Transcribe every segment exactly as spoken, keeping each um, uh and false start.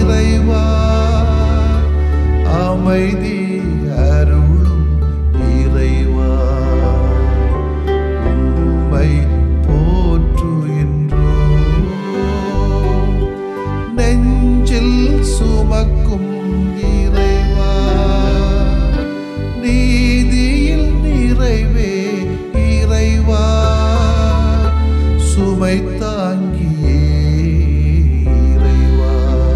இறைவா அமைதி அருளும் இறைவா உம்மை போற்றுகின்றோம். நெஞ்சில் சுமக்கும் இறைவா நீதியில் நிறைவே இறைவா சுமை தாங்கியே இறைவா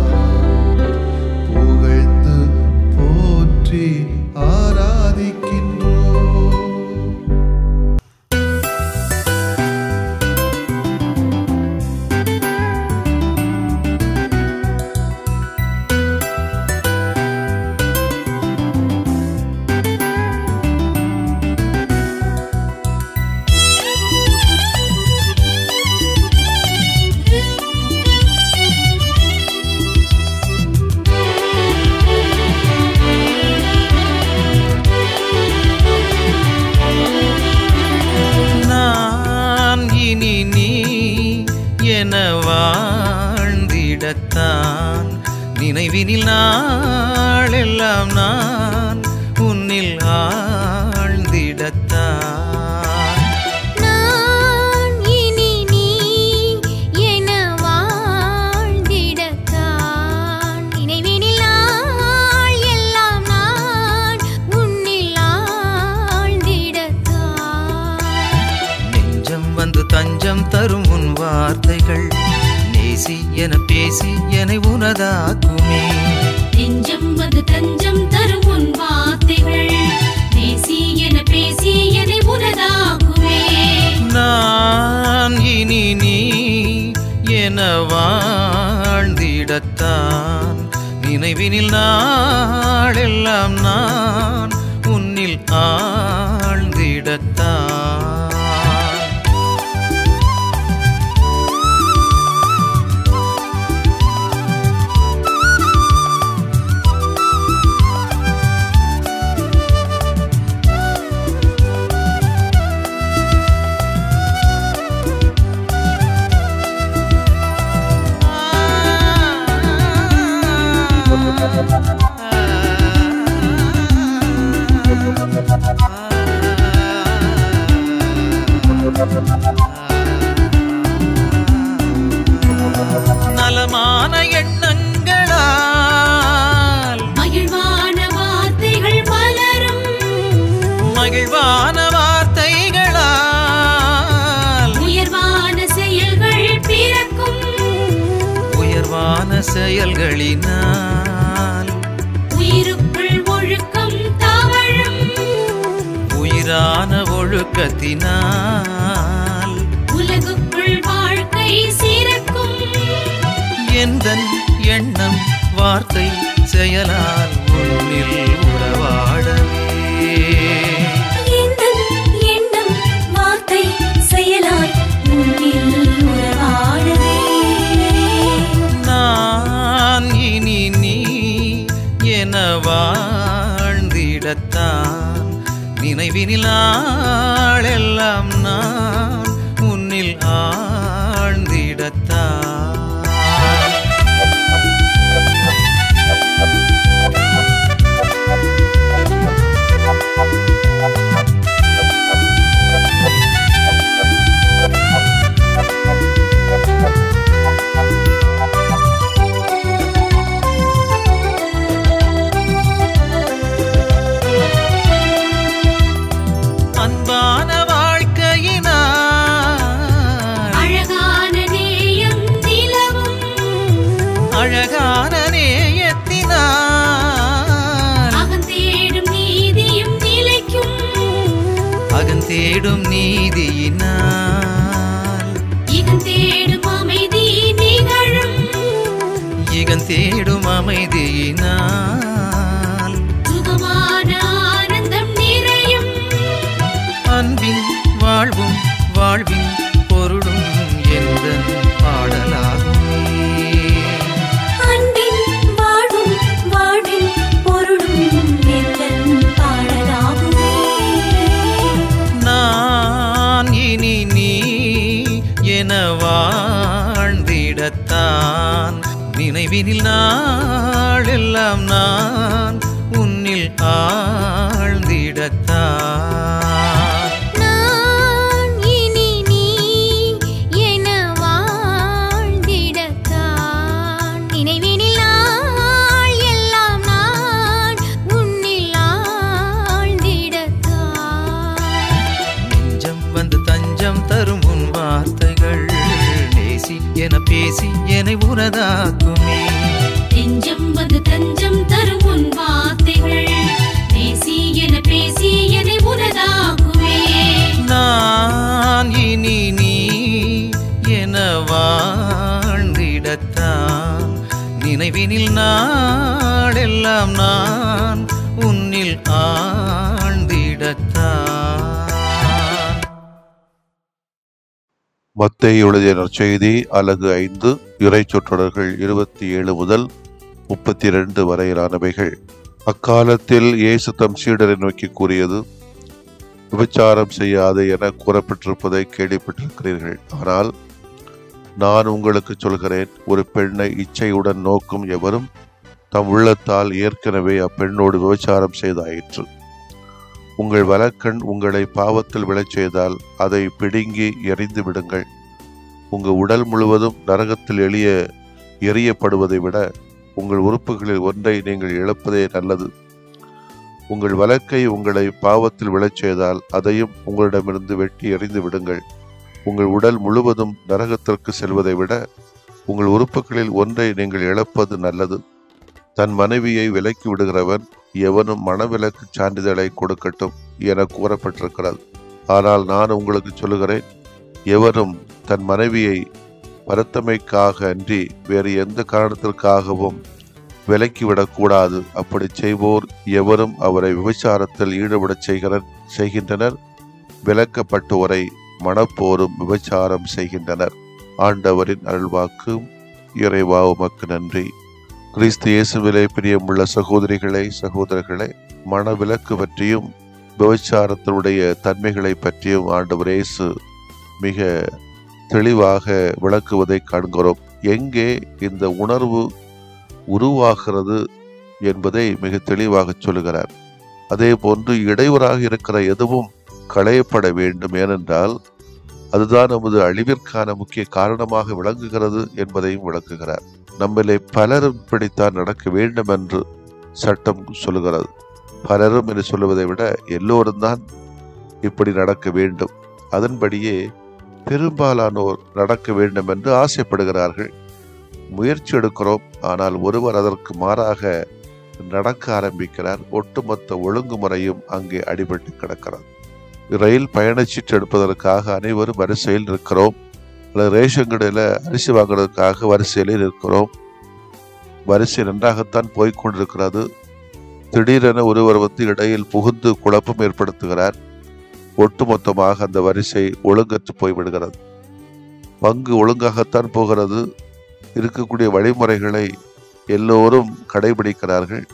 புகழ்ந்து போற்றி ஆராதிக்கின்றோம். வாழ்ந்திடத்தான் நினைவினில் நாளெல்லாம் நான் உன்னில் ஆழ்ந்திடத்தான். நான் இனி நீ என வாழ்ந்திடத்தான் நினைவினில் நாள் எல்லாம் நான் உன்னில் ஆழ்ந்திடத்தான். நெஞ்சம் வந்து தஞ்சம் தரும் உன் வார்த்தைகள் நேசி என பேசி என்னை உனதாக்குமே. நெஞ்சம் வந்து தஞ்சம் தரும் உன் வார்த்தைகள் நேசி என பேசி என்னை உனதாக்குமே. நான் இனி நீ என வாழ்ந்திடத்தான் நினைவினில் நாளெல்லாம் நான் உன்னில் ஆழ்ந்திடத்தான். நலமான எண்ணங்களால் மகிழ்வான வார்த்தைகள் மலரும் மகிழ்வான வார்த்தைகளால் உயர்வான செயல்கள் பிறக்கும் உயர்வான செயல்களினால் உயிருக்குள் ஒழுக்கம் தவழும் உயிரான ஒழுக்கத்தினால் உலகுக்குள் வாழ்க்கை சிறக்கும். எந்தன் எண்ணம் வார்த்தை செயலால் உன்னில் உறவாடவே. எந்தன் எண்ணம் வார்த்தை செயலால் உன்னில் உறவாடவே. நான் இனி நீ என வாழ்ந்திடத்தான் நினைவினில் நாளெல்லாம் நான் உன்னில் ஆழ்ந்திடத்தான். அன்பான வாழ்க்கையினால் அழகான நேயம் நிலவும் அழகான நேயத்தினால் அகந்தேடும் நீதியும் நிலைக்கும் அகந்தேடும் நீதியினால் இகந்தேடும் அமைதி நிகழும் இகந்தேடும் அமைதியினால் சுகமான ஆனந்தம் நிறையும் அன்பின் வாழ்வும் வாழ்வின் பொருளும் எந்தன் பாடலாகுமே. அன்பின் வாழ்வும் வாழ்வின் பொருளும் எந்தன் பாடலாகுமே. நான் இனி நீ என வாழ்ந்திடத்தான் நினைவில் நினைவினில் நாளெல்லாம் நான் உன்னில் ஆழ்ந்திடத்தான். நான் இனி நீ என வாழ்ந்திடத்தான். நினைவினில் நாள் எல்லாம் நான் உன்னில் ஆழ்ந்திடத்தான். நெஞ்சம் வந்து தஞ்சம் தரும் உன் வார்த்தைகள் நேசி என பேசி என்னை உனதாக்குமே. நெஞ்சம் வந்து தஞ்சம் தரும் உன் வார்த்தைகள் பேசி என பேசி என்னை உனதாக்குமே. நான் இனி நீ என வாழ்ந்திடத்தான். நினைவினில் நாளெல்லாம் நான் உன்னில் ஆழ்ந்திடத்தான். மத்தேயு எழுதிய நற்செய்தி அலகு ஐந்து இறை சொற்றொடர்கள் இருபத்தி ஏழு முதல் முப்பத்தி இரண்டு வரையிலானவைகள். அக்காலத்தில் இயேசு தம் சீடரை நோக்கி கூறியது, விபச்சாரம் செய்யாது என கூறப்பட்டிருப்பதை கேள்விப்பட்டிருக்கிறீர்கள். ஆனால் நான் உங்களுக்கு சொல்கிறேன், ஒரு பெண்ணை இச்சையுடன் நோக்கும் எவரும் தம் உள்ளத்தால் ஏற்கனவே அப்பெண்ணோடு விபச்சாரம் செய்தாயிற்று. உங்கள் வலக்கண் உங்களை பாவத்தில் விழச் செய்தால் அதை பிடுங்கி எறிந்து விடுங்கள். உங்கள் உடல் முழுவதும் நரகத்தில் எளிய எறியப்படுவதை விட உங்கள் உறுப்புகளில் ஒன்றை நீங்கள் இழப்பதே நல்லது. உங்கள் வலக்கை உங்களை பாவத்தில் விழச் செய்தால் அதையும் உங்களிடமிருந்து வெட்டி எறிந்து விடுங்கள். உங்கள் உடல் முழுவதும் நரகத்திற்கு செல்வதை விட உங்கள் உறுப்புகளில் ஒன்றை நீங்கள் இழப்பது நல்லது. தன் மனைவியை விலக்கி விடுகிறவன் எவனும் மனவிலக்கு சான்றிதழை கொடுக்கட்டும் என கூறப்பட்டிருக்கிறது. ஆனால் நான் உங்களுக்கு சொல்லுகிறேன், எவரும் தன் மனைவியை பரத்தமைக்காக அன்றி வேறு எந்த காரணத்திற்காகவும் விலக்கிவிடக்கூடாது. அப்படி செய்வோர் எவரும் அவரை விபச்சாரத்தில் ஈடுபடச் செய்கிற செய்கின்றனர். விலக்கப்பட்டோரை மனப்போரும் விபச்சாரம் செய்கின்றனர். ஆண்டவரின் அருள்வாக்கும். இறைவா உமக்கு நன்றி. கிறிஸ்து இயேசுவிலே பிரியமுள்ள சகோதரிகளே, சகோதரர்களே, மனவிலக்கு பற்றியும் விபச்சாரத்தினுடைய தன்மைகளை பற்றியும் ஆண்டவர் இயேசு மிக தெளிவாக விளக்குவதை காண்கிறோம். எங்கே இந்த உணர்வு உருவாகிறது என்பதை மிக தெளிவாக சொல்லுகிறார். அதே போன்று இடையூறாக இருக்கிற எதுவும் களையப்பட வேண்டும், ஏனென்றால் அதுதான் நமது அழிவிற்கான முக்கிய காரணமாக விளங்குகிறது என்பதையும் விளக்குகிறார். நம்மளே பலரும் இப்படித்தான் நடக்க வேண்டும் என்று சட்டம் சொல்லுகிறது. பலரும் என்று சொல்லுவதை விட எல்லோரும் தான் இப்படி நடக்க வேண்டும். அதன்படியே பெரும்பாலானோர் நடக்க வேண்டும் என்று ஆசைப்படுகிறார்கள். முயற்சி எடுக்கிறோம், ஆனால் ஒருவர் அதற்கு மாறாக நடக்க ஆரம்பிக்கிறார். ஒட்டுமொத்த ஒழுங்குமுறையும் அங்கே அடிபட்டு கிடக்கிறது. ரயில் பயணச்சீட்டு எடுப்பதற்காக அனைவரும் வரிசையில் இருக்கிறோம். அல்லது ரேஷன் கடையில் அரிசி வாங்குறதுக்காக வரிசையில் இருக்கிறோம். வரிசை நன்றாகத்தான் போய்கொண்டிருக்கிறது. திடீரென ஒருவர் வந்து இடையில் புகுந்து குழப்பம் ஏற்படுத்துகிறார். ஒட்டுமொத்தமாக அந்த வரிசை ஒழுங்கற்று போய்விடுகிறது. பங்கு ஒழுங்காகத்தான் போகிறது. இருக்கக்கூடிய வழிமுறைகளை எல்லோரும் கடைபிடிக்கிறார்கள்.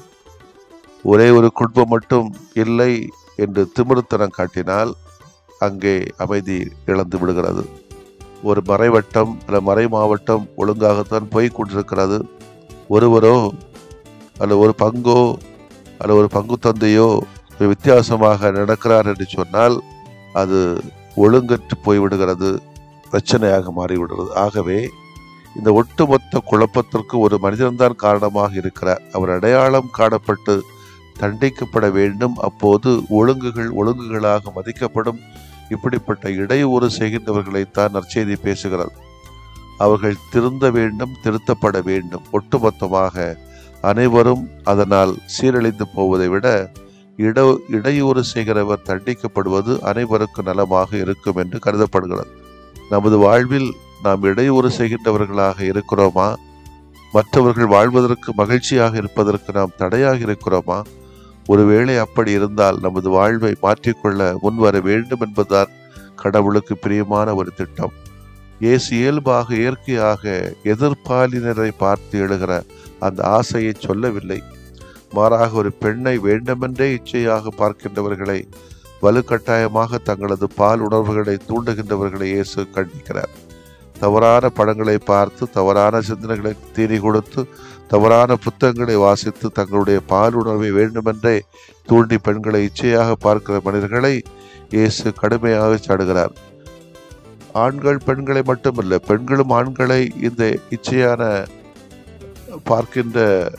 ஒரே ஒரு குடும்பம் மட்டும் இல்லை என்று திமிர்த்தனம் காட்டினால் அங்கே அமைதி இழந்து விடுகிறது. ஒரு மறைவட்டம் அல்ல மறை மாவட்டம் ஒழுங்காகத்தான் போய் கொண்டிருக்கிறது. ஒருவரோ அல்ல ஒரு பங்கோ அல்ல ஒரு பங்கு தந்தையோ வித்தியாசமாக நடக்கிறார் என்று சொன்னால் அது ஒழுங்கற்று போய்விடுகிறது, பிரச்சனையாக மாறிவிடுகிறது. ஆகவே இந்த ஒட்டுமொத்த குழப்பத்திற்கு ஒரு மனிதன்தான் காரணமாக இருக்கிறார். அவர் அடையாளம் காணப்பட்டு தண்டிக்கப்பட வேண்டும். அப்போது ஒழுங்குகள் ஒழுங்குகளாக மதிக்கப்படும். இப்படிப்பட்ட இடையூறு செய்கின்றவர்களைத்தான் நற்செய்தி பேசுகிறது. அவர்கள் திருந்த வேண்டும், திருத்தப்பட வேண்டும். ஒட்டுமொத்தமாக அனைவரும் அதனால் சீரழிந்து போவதை விட இட இடையூறு செய்கிறவர் தண்டிக்கப்படுவது அனைவருக்கும் நலமாக இருக்கும் என்று கருதப்படுகிறது. நமது வாழ்வில் நாம் இடையூறு செய்கின்றவர்களாக இருக்கிறோமா? மற்றவர்கள் வாழ்வதற்கு மகிழ்ச்சியாக இருப்பதற்கு நாம் தடையாக இருக்கிறோமா? ஒருவேளை அப்படி இருந்தால் நமது வாழ்வை மாற்றிக்கொள்ள முன்வர வேண்டும் என்பதுதான் கடவுளுக்கு பிரியமான ஒரு திட்டம். இயேசு இயல்பாக இயற்கையாக எதிர்பாலினரை பார்த்து எழுகிற அந்த ஆசையை சொல்லவில்லை. மாறாக ஒரு பெண்ணை வேண்டுமென்றே இச்சையாக பார்க்கின்றவர்களை, வலுக்கட்டாயமாக தங்களது பால் உணர்வுகளை தூண்டுகின்றவர்களை இயேசு கண்டிக்கிறார். தவறான படங்களை பார்த்து தவறான சிந்தனைகளை தீனி கொடுத்து தவறான புத்தகங்களை வாசித்து தங்களுடைய பாலுணர்வை வேண்டுமென்றே தூண்டி பெண்களை இச்சையாக பார்க்கிற மனிதர்களை இயேசு கடுமையாக சாடுகிறார். ஆண்கள் பெண்களை மட்டுமல்ல, பெண்களும் ஆண்களை இந்த இச்சையான பார்க்கின்ற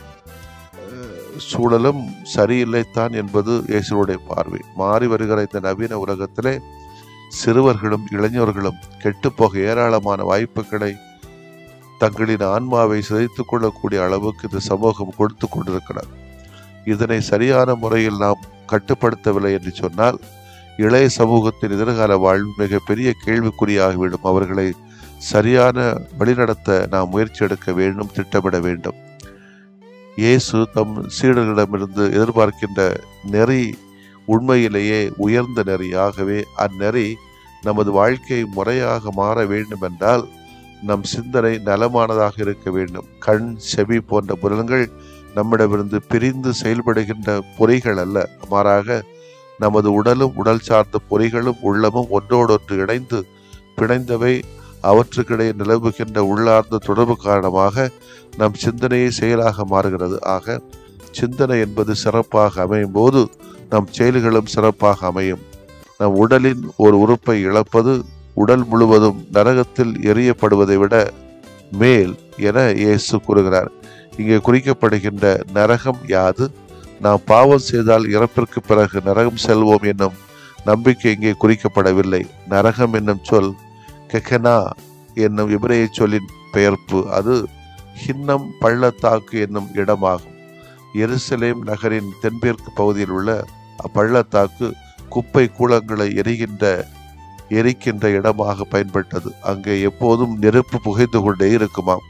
சூழலும் சரியில்லைத்தான் என்பது இயேசுடைய பார்வை. மாறி வருகிற இந்த நவீன உலகத்திலே சிறுவர்களும் இளைஞர்களும் கெட்டுப்போக ஏராளமான வாய்ப்புகளை தங்களின் ஆன்மாவை சிதைத்துக் கொள்ளக்கூடிய அளவுக்கு இந்த சமூகம் கொடுத்து கொண்டிருக்கிறது. இதனை சரியான முறையில் நாம் கட்டுப்படுத்தவில்லை என்று சொன்னால் இளைய சமூகத்தின் எதிர்கால வாழ்வு மிகப்பெரிய கேள்விக்குறியாகிவிடும். அவர்களை சரியான வழிநடத்த நாம் முயற்சி எடுக்க வேண்டும், திட்டமிட வேண்டும். இயேசு தம் சீடர்களிடமிருந்து எதிர்பார்க்கின்ற நெறி உண்மையிலேயே உயர்ந்த நெறி. ஆகவே அந்நெறி நமது வாழ்க்கை முறையாக மாற வேண்டும் என்றால் நம் சிந்தனை நலமானதாக இருக்க வேண்டும். கண், செவி போன்ற புலன்கள் நம்மிடமிருந்து பிரிந்து செயல்படுகின்ற பொறிகள் அல்ல, மாறாக நமது உடலும் உடல் சார்ந்த பொறிகளும் உள்ளமும் ஒன்றோடொன்று இணைந்து பிணைந்தவை. அவற்றுக்கிடையே நிலவுகின்ற உள்ளார்ந்த தொடர்பு காரணமாக நம் சிந்தனையை செயலாக மாறுகிறது. ஆக சிந்தனை என்பது சிறப்பாக அமையும் போது நம் செயல்களும் சிறப்பாக அமையும். நம் உடலின் ஒரு உறுப்பை இழப்பது உடல் முழுவதும் நரகத்தில் எரியப்படுவதை விட மேல் என இயேசு கூறுகிறார். இங்கே குறிக்கப்படுகின்ற நரகம் யாது? நாம் பாவம் செய்தால் இறப்பிற்கு பிறகு நரகம் செல்வோம் என்னும் நம்பிக்கை இங்கே குறிக்கப்படவில்லை. நரகம் என்னும் சொல் கெகனா என்னும் எபிரேய சொல்லின் பெயர்ப்பு. அது ஹின்னம் பள்ளத்தாக்கு என்னும் இடமாகும். எருசலேம் நகரின் தென்மேற்கு பகுதியில் உள்ள அப்பள்ளத்தாக்கு குப்பை கூலங்களை எரிகின்ற எரிக்கின்ற இடமாக பயன்பட்டது. அங்கே எப்போதும் நெருப்பு புகைந்து கொண்டே இருக்குமாம்.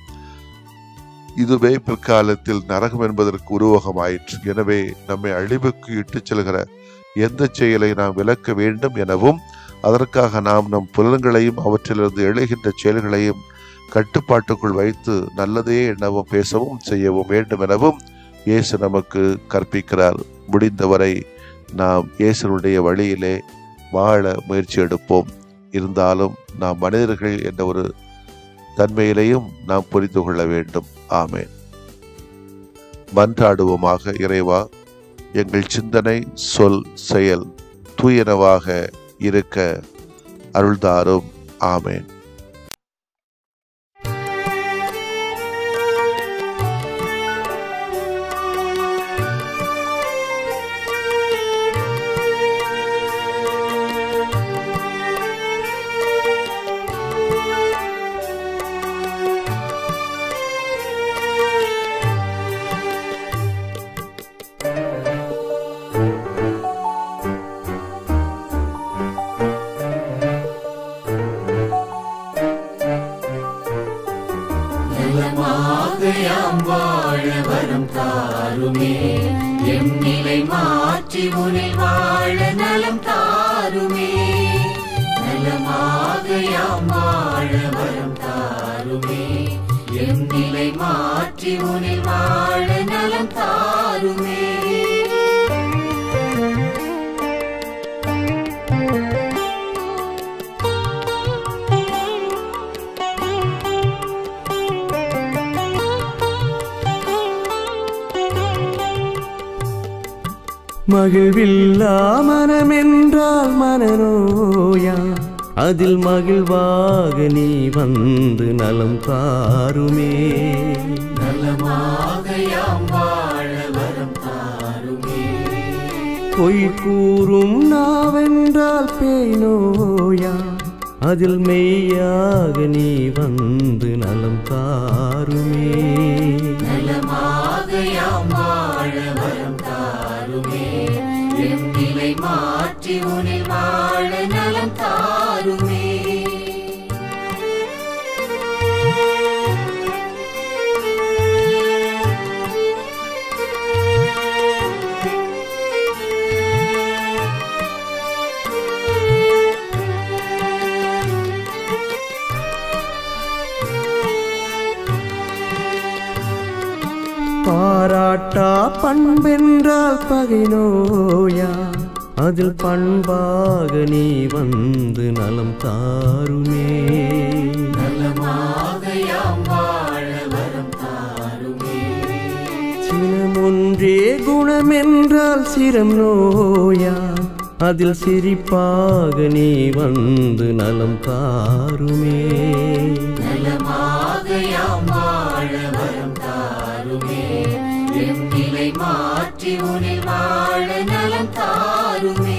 இதுவே பிற்காலத்தில் நரகம் என்பதற்கு உருவகமாயிற்று. எனவே நம்மை அழிவுக்கு இட்டுச் செல்கிற எந்த செயலை நாம் விலக்க வேண்டும் எனவும் அதற்காக நாம் நம் புலன்களையும் அவற்றிலிருந்து எழுகின்ற செயல்களையும் கட்டுப்பாட்டுக்குள் வைத்து நல்லதே எண்ணவும் பேசவும் செய்யவும் வேண்டும் எனவும் இயேசு நமக்கு கற்பிக்கிறார். முடிந்தவரை நாம் இயேசுடைய வழியிலே வாழ முயற்சி எடுப்போம். இருந்தாலும் நாம் மனிதர்கள் என்ற ஒரு தன்மையிலையும் நாம் புரிந்து கொள்ள வேண்டும். ஆமென். மன்றாடுவோமாக. இறைவா, எங்கள் சிந்தனை, சொல், செயல் தூயனவாக இருக்க அருள்தாரும். ஆமென். யாம் வாழ வரம் தாருமே, எம் நிலை மாற்றி உனில் வாழ நலம் தாருமே. நலமாக யாம் வாழ வரம் தாருமே, எம் நிலை மாற்றி உனில் வாழ நலம் தாருமே. மகிழ்வில்லா மனமென்றால் மனநோயா, அதில் மகிழ்வாக நீ வந்து நலம் தாருமே. நலமாக யாம் வாழ வரம் தாருமே. பொய் கூறும் நாவென்றால் பேய் நோயா, அதில் மெய்யாக நீ வந்து நலம் தாருமே. நலமாக யாம் வாழ வரம் தாருமே, எம் நிலை மாற்றி உனில் வாழ நலம் தாருமே. பாராட்டா பண்பென்றால் பகை நோயா, அதில் பண்பாக நீ வந்து நலம் தாருமே. நலமாக சினமொன்றே குணமென்றால் சிரம் நோயா அதில் சிரிப்பாக நீ வந்து நலம் தாருமே. நலமாக யாம் வாழ வரம் தாருமே. எம் நிலை மாற்றி உனில் வாழ நலம் தாருமே.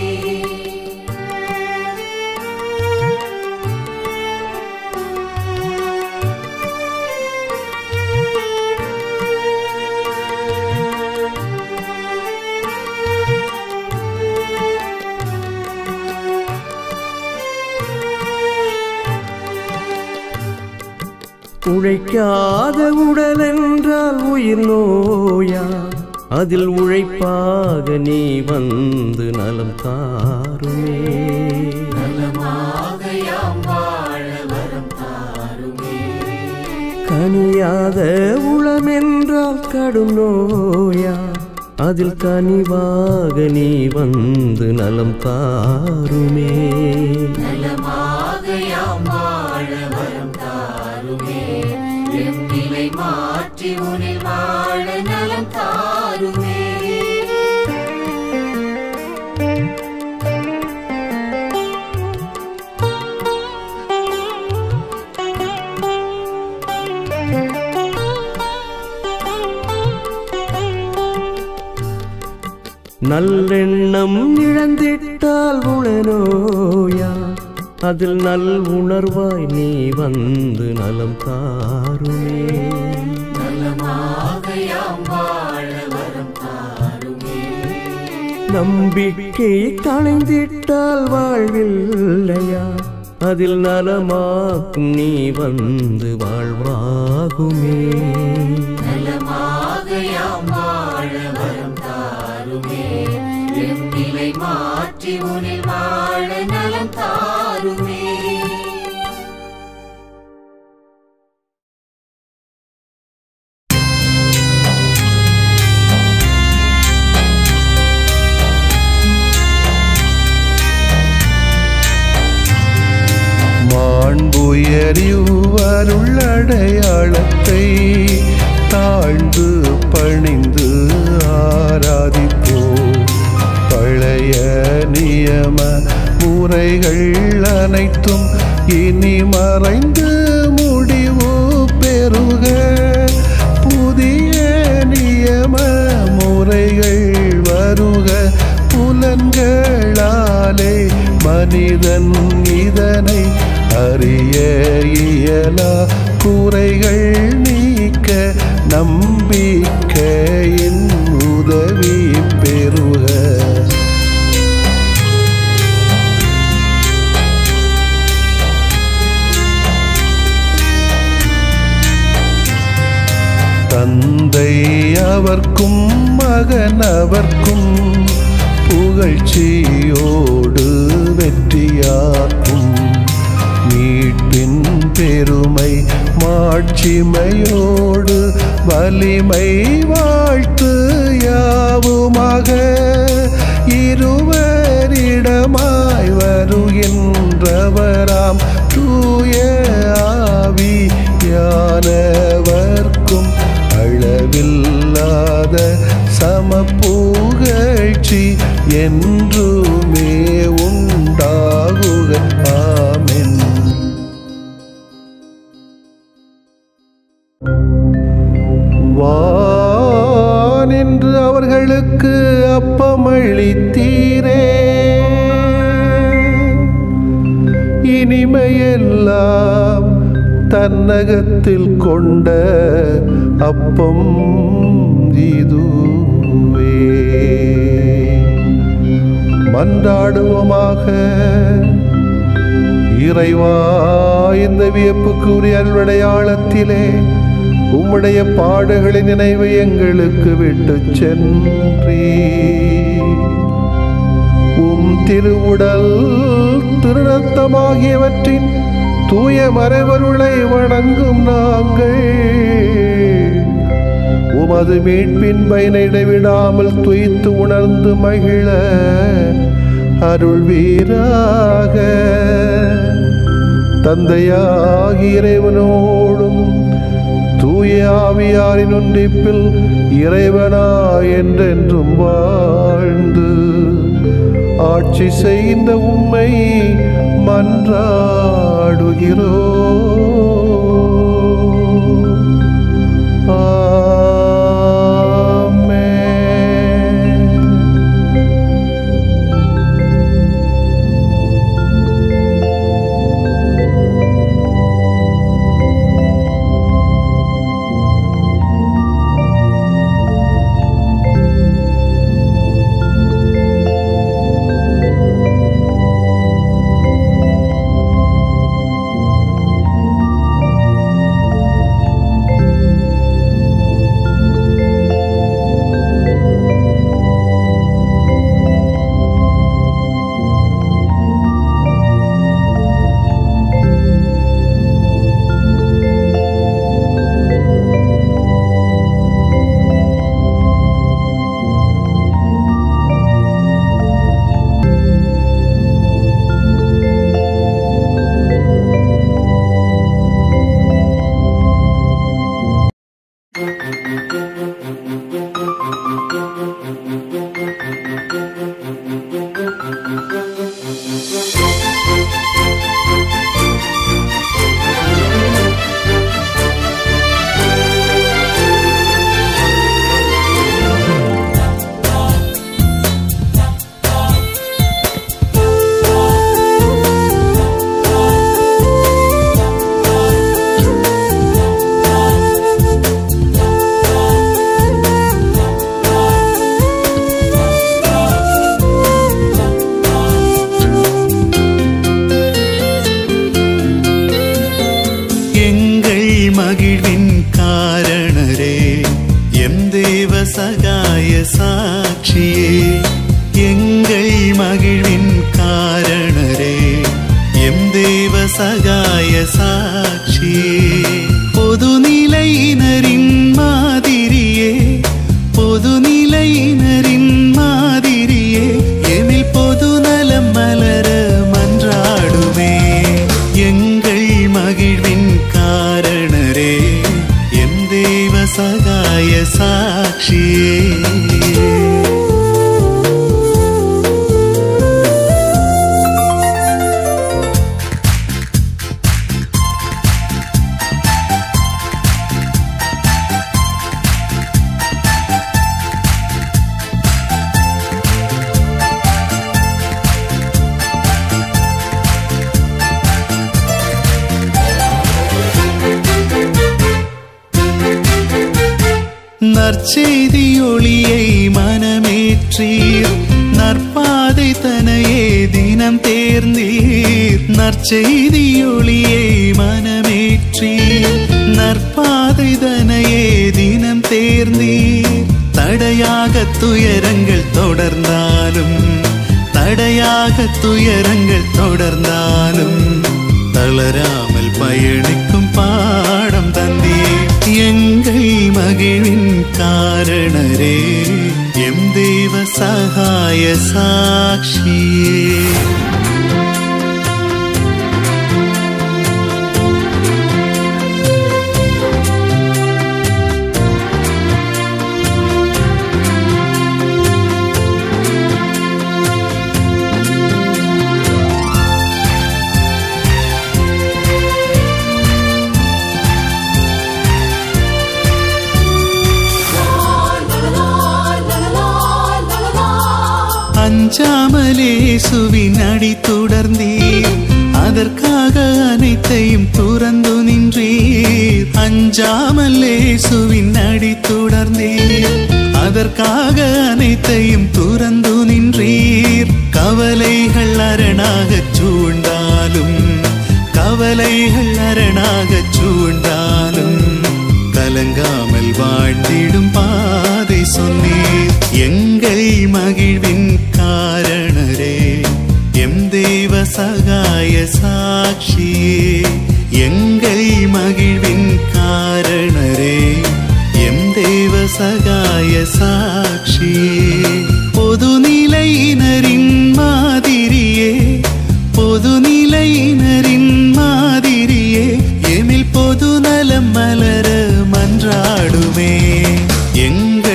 உழைக்காத உடல் என்றால் உயிர் நோயா அதில் உழைப்பாக நீ வந்து நலம் தாருமே. நலமாக யாம் வாழ வரம் தாருமே. கனியாத உளம் என்றால் கடும் நோயா அதில் கனிவாக நீ வந்து நலம் தாருமே. நலமாக யாம் வாழ வரம் தாருமே. எம் நிலை மாற்றி உனில் வாழ நலம் தாருமே. நல்லெண்ணம் இழந்திட்டால் உளநோயா அதில் நல் உணர்வாய் நீ வந்து நலம் தாருமே. நலமாக யாம் வாழ வரம் தாருமே. நம்பிக்கை களைந்திட்டால் வாழ்வில்லையா அதில் நலமாக்கும் நீ வந்து வாழ்வாகுமே. நலமாக யாம் வாழ வரம் தாருமே. எம் நிலை மாற்றி உனில் வாழ நலம் தாருமே. மாண்புயரிவருள்ளடையாளத்தை தாழ்ந்து பணிந்து ஆராதிப்போம். பழைய நியம முறைகள் அனைத்தும் இனி மறைந்து முடிவு பெறுக. புதிய நியம முறைகள் வருக. புலன்களாலே மனிதன் இதனை அறிய இயலா. குறைகள் நீக்க நம்பிக்கையின் உதவி பெறுக. தந்தை அவர்க்கும் மகன் அவர்க்கும் புகழ்ச்சியோடு வெற்றியாக்கும். மீட்பின் பெருமை மாட்சிமையோடு வலிமை வாழ்த்து யாவுமாக. இருவரிடமாய் வருகின்றவராம் தூய ஆவியானவர்க்கும் அளவில்லாத சமப்புகழ்ச்சி என்றுமே உண்டாகுக. ஆமென். வானின்று அவர்களுக்கு அப்பமளித்தீரே. இனிமையெல்லாம் தன்னகத்தில் கொண்ட அப்பம் இதுவே. மன்றாடுவோமாக. இறைவா, இந்த வியப்புக்குரிய அல்வடையாளத்திலே உம்முடைய பாடுகளின் நினைவை எங்களுக்கு விட்டு சென்றீ. உம் திருவுடல் திருரத்தமாகியவற்றின் தூய மறைவருளை வணங்கும் நாங்கள் உமது மீட்பின் பயனை இடைவிடாமல் துய்த்து உணர்ந்து மகிழ அருள்வீராக. தந்தையாகிய இறைவனோடும் தூய ஆவியாரின் ஒன்றிப்பில் இறைவனா என்றென்றும் வாழ்ந்து ஆட்சி செய்த உம்மை மன்றாடுகிறோ. நற்செய்தி ஒளியை மனமேற்றீர், நற்பாதை தனையே தினம் தேர்ந்தீர். நற்செய்தி ஒளியை மனமேற்றீர், நற்பாதை தனையே தினம் தேர்ந்தீர். தடையாக துயரங்கள் தொடர்ந்தாலும், தடையாக துயரங்கள் தொடர்ந்தாலும் தளராமல் பயணிக்கும் பாடம் தந்தீர். எங்கள் மகிழ்வின் காரணரே, எம் தேவ சகாய சாட்சியே. அஞ்சாமலேசுவின் அடி தொடர்ந்தீர், அதற்காக அனைத்தையும் துறந்து நின்றீர். அஞ்சாமலேசுவின் அடி தொடர்ந்தீர், அதற்காக அனைத்தையும் துறந்து நின்றீர். கவலைகள் அரணாகச் சூழ்ந்தாலும், கவலைகள் அரணாகச் சூழ்ந்தாலும் கலங்காமல் வாழ்ந்திடும் பாதை சொன்னீர். எங்கள் மகிழ்வின் காரணரே, எம் தேவ சகாய சாட்சியே. எங்கள் மகிழ்வின் காரணரே, எம் தேவ சகாய சாட்சியே. பொதுநிலையினரின் மாதிரியே, பொதுநிலையினரின் மாதிரியே எமில் பொது நலம் மலர மன்றாடுமே. எங்கள்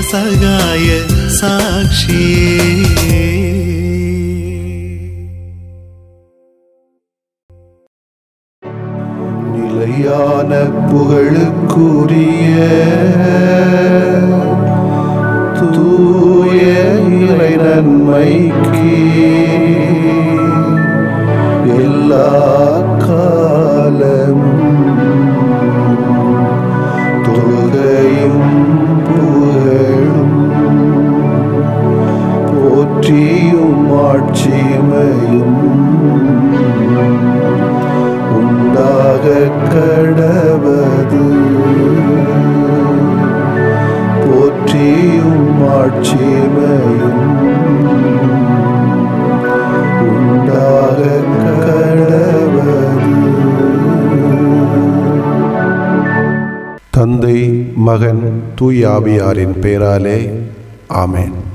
சகாய சாட்சியே. நிலையான புகழுக்குரிய தூய இறை நன்மைக்கு எல்லா காலம் தொழுகையும் புகழும் போற்றியும் ஆட்சிமையும் உண்டாக கடவது. போற்றியும் ஆட்சிமையும் உண்டாக கடவது. தந்தை, மகன், தூய ஆவியாரின் பெயராலே ஆமென்.